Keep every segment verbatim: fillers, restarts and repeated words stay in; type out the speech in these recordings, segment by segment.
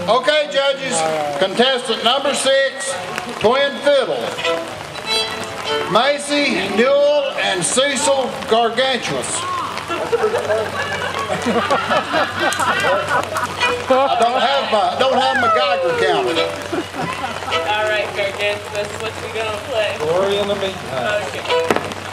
Okay, judges, contestant number six, twin fiddles. Maisie, Newell, and Cecil, Garganus. I don't have my don't have my Geiger counted. All right, Garganus, what you gonna play? Glory in the meantime. Okay.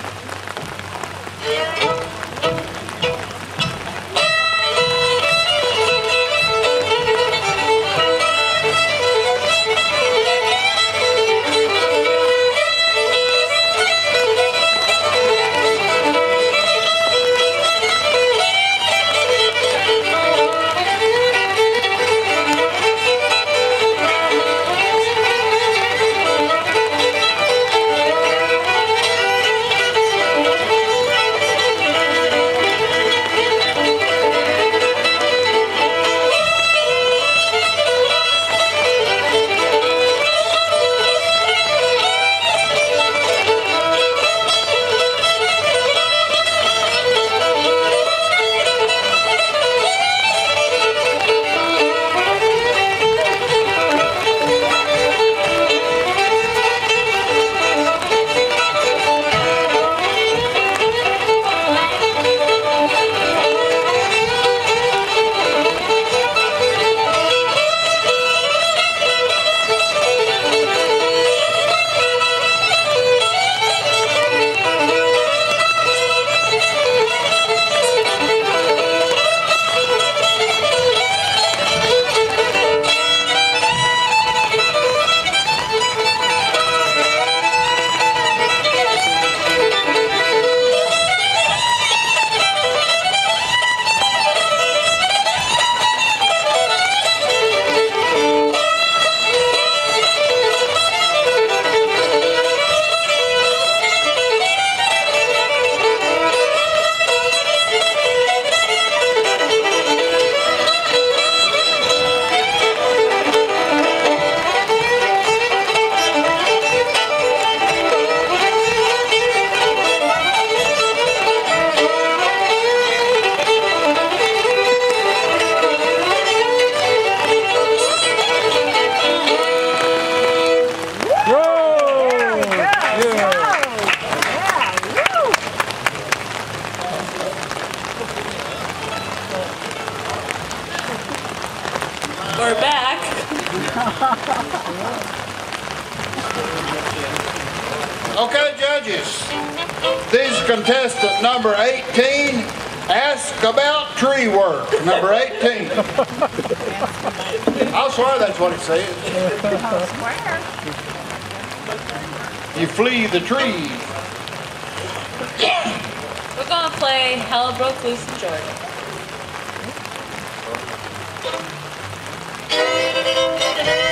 We're back. Okay, judges. This is contestant number eighteen. Ask about tree work. Number eighteen. I'll swear that's what it says. You flee the trees. We're gonna play Hell Broke Loose in Georgia.